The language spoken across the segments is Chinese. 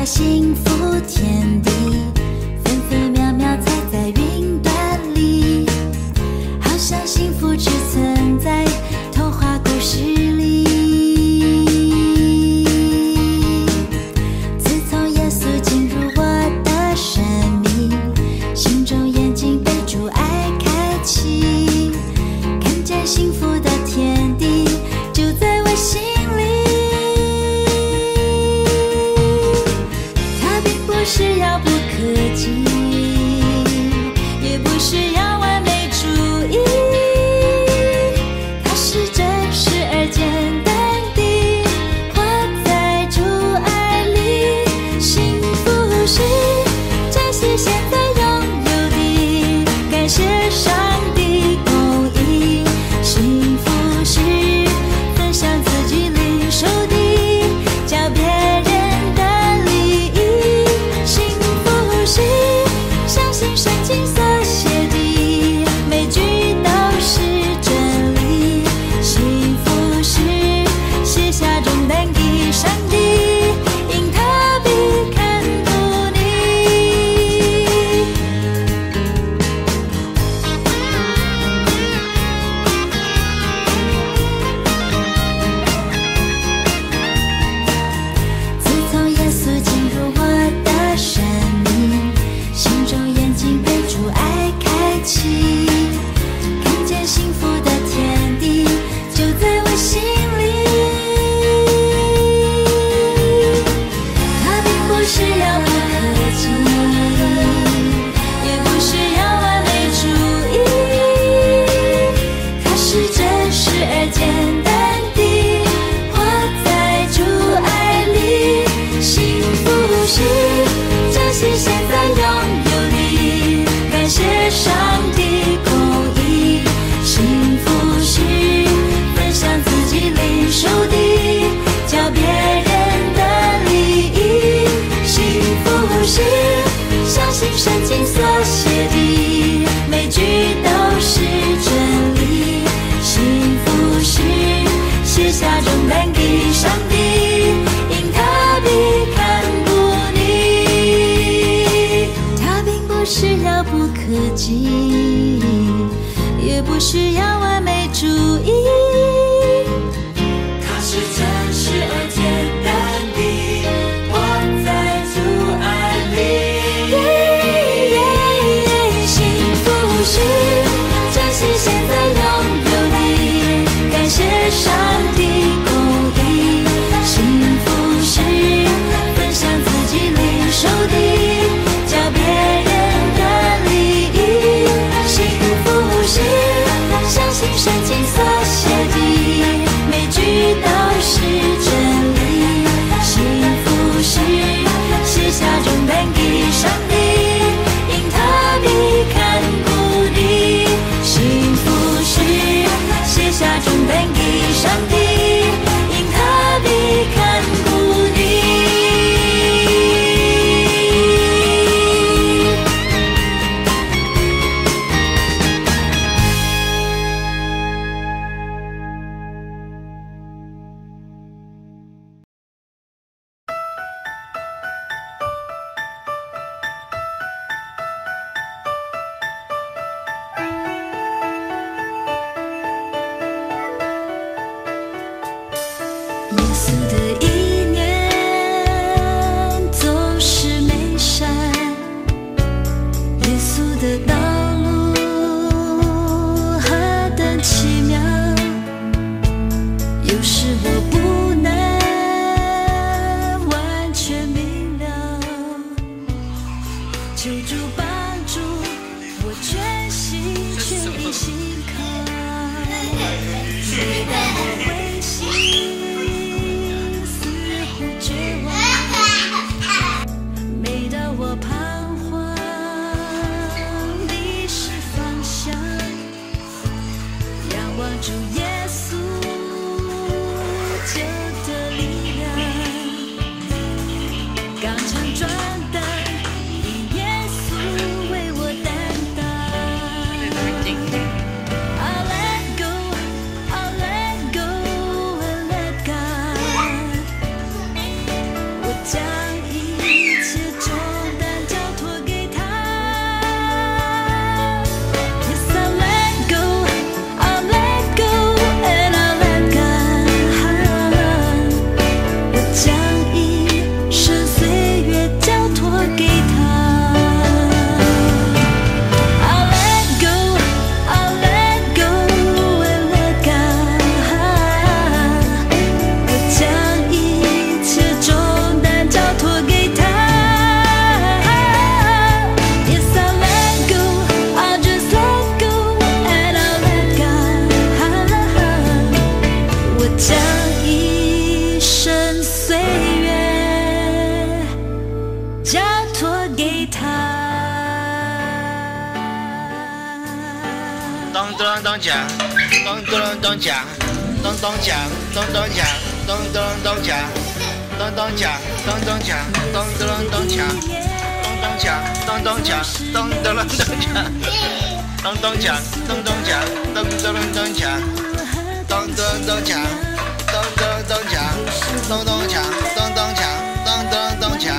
的幸福天地，分分秒秒踩在云端里，好像幸福只存在童话故事里。自从耶稣进入我的生命，心中眼睛被主爱开启，看见幸福的天地就在我心里。它并不是遥不可及，也不是要完美主义，它是真实而简单地活在主爱里。幸福是珍惜现在拥有的，感谢上帝公义。幸福是分享自己领受的，教别人的利益。幸福是相信圣经所写的，每句都是真理。幸福是卸下重担给上帝，因他必看顾你。自从耶稣进入我的生命，心中眼睛被主爱开启，看见幸福的天地就在我心里。它并不是遥不可及，也不是要完美主义，它是真实而简单地活在主爱里。幸福是珍惜现在拥有的，感谢上帝公义。幸福是分享自己领受的，教别人的利益。幸福是相信圣经所写的，每句都是真理。幸福是卸下重担给上帝，因他必看顾你。它并不是遥不可及，也不是要完美主义，它是真实而简单地活在主爱里。幸福是珍惜现在拥有的，感谢上帝公义。幸福是分享自己领受的，教别人的利益。幸福是相信圣经所写的，每句都是真理。幸福是卸下重担给上帝，因他必看顾你。幸福是卸下重担给上帝，因他必看顾你。耶稣的意念总是美善，耶稣的道路何等奇妙，有时我不能完全明了，求主帮助我全心全意信靠，每当我灰心咚咚锵，咚咚咚锵，咚咚锵，咚咚锵，咚咚咚锵，咚咚锵，咚咚锵，咚咚咚锵，咚咚锵，咚咚锵，咚咚咚锵，咚咚锵，咚咚锵，咚咚咚锵，咚咚咚锵，咚咚咚锵，咚咚锵，咚咚锵，咚咚咚锵，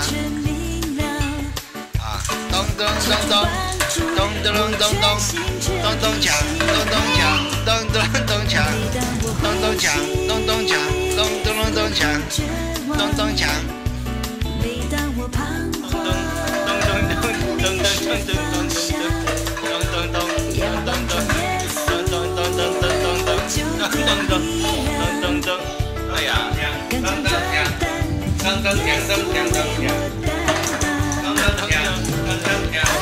啊，咚咚咚咚。咚咚咚咚咚，咚咚锵，咚咚锵，咚咚咚锵，咚咚锵，咚咚锵，咚咚咚锵，咚咚锵。每当我彷徨，咚咚咚咚咚咚咚咚咚咚咚咚，咚咚咚，咚咚咚咚咚咚咚咚咚咚咚，哎呀，咚咚锵，咚咚锵，咚咚锵，咚咚锵，咚咚锵，咚咚锵。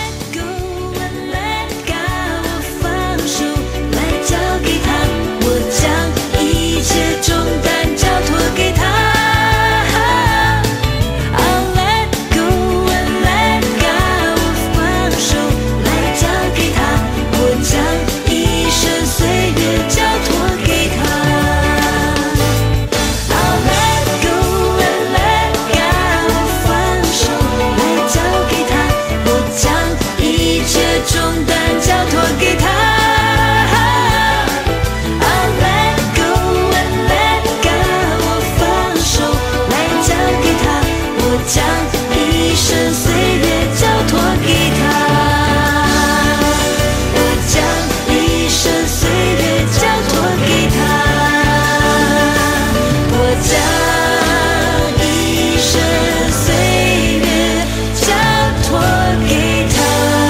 交给他，我将一切重担交托给他。I'll let go and let go， 我放手来交给他，我将一生岁月交托给他。I'll let go and let go， 我放手来交给他，我将一切重担交托给他。将一生岁月交托给他，我将一生岁月交托给他，我将一生岁月交托给他。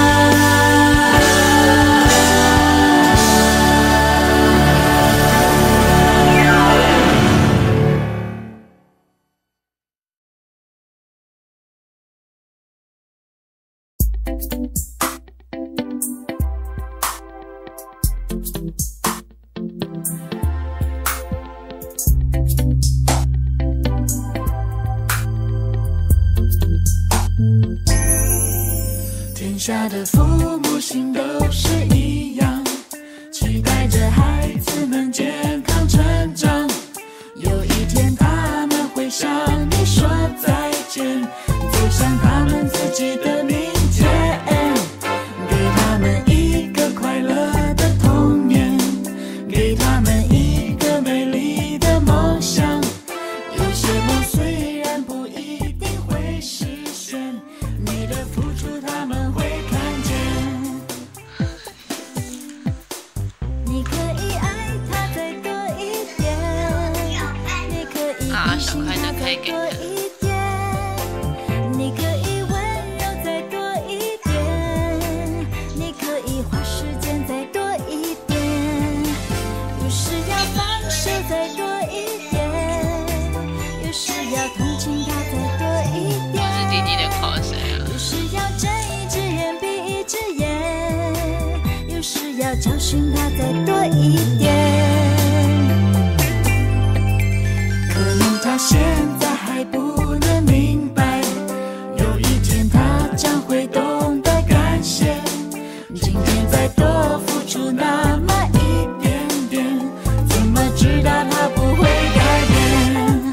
天下的父母心都是一样，期待着孩子们健康成长。有一天他们会向你说再见，走向他们自己的明天，给他们一个快乐的童年，给他们一个美丽的梦想。有些梦虽然不一定会实现，你的付出他们会看见。你可以爱他再多一点，你可以比心他再多一点，你可以温柔再多一点，你可以花时间再多一点，有时要放手再多一点，有时要同情他再多一点。 我是弟弟的口水啊。 有时要睁一只眼闭一只眼，有时要教训他再多一点。可能他现在还不能明白，有一天他将会懂得感谢。今天再多付出那么一点点，怎么知道他不会改变？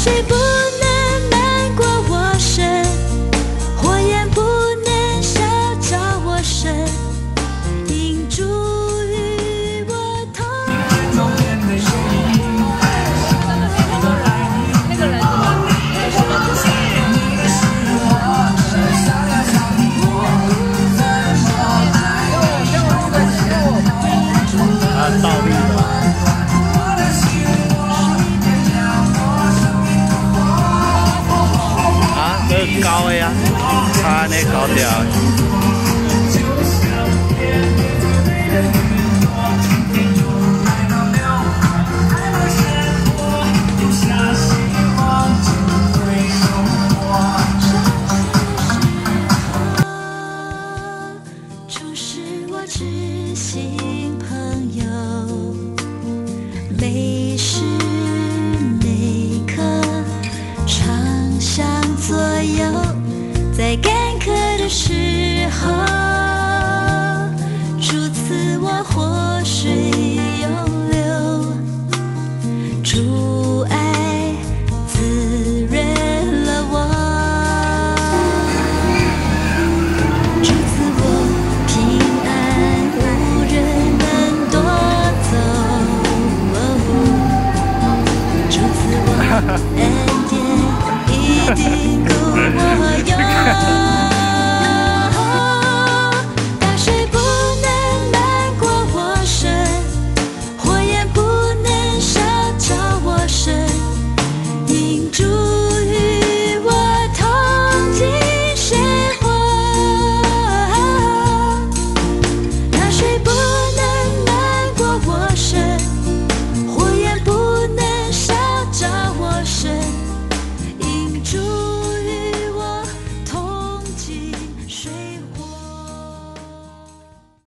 水不能漫过我身，火焰不能烧着我身，引主与我同。 倒立的。啊，这是高的呀，它那高调。 初识我知心朋友，每时每刻常向左右，在干渴的时候，主赐我活水永流，主爱滋润了我，主赐我平安，无人能夺走，主赐我恩典，一定够我用。